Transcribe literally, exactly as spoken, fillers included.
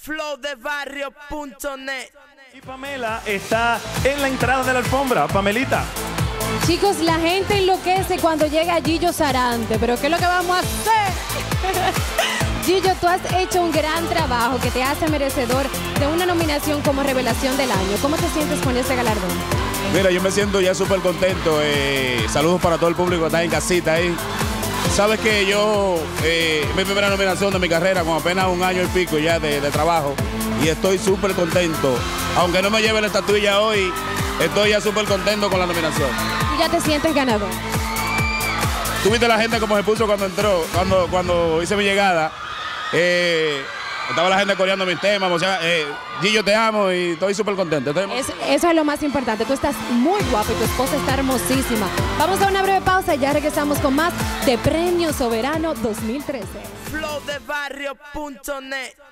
flow de barrio punto net. Y Pamela está en la entrada de la alfombra. Pamelita. Chicos, la gente enloquece cuando llega Gillo Sarante, pero ¿qué es lo que vamos a hacer? Gillo, tú has hecho un gran trabajo que te hace merecedor de una nominación como Revelación del Año. ¿Cómo te sientes con ese galardón? Mira, yo me siento ya súper contento. Eh, saludos para todo el público que está en casita ahí. Sabes que yo, eh, mi primera nominación de mi carrera, con apenas un año y pico ya de, de trabajo, y estoy súper contento. Aunque no me lleve la estatuilla hoy, estoy ya súper contento con la nominación. ¿Tú ya te sientes ganador? Tú viste la gente como se puso cuando entró, cuando, cuando hice mi llegada. Eh, estaba la gente coreando mis temas, o sea, eh, Gillo, te amo y estoy súper contento. Estoy... Es, eso es lo más importante. Tú estás muy guapo y tu esposa está hermosísima. Vamos a una breve pausa y ya regresamos con más de Premio Soberano dos mil trece. flow de barrio punto net.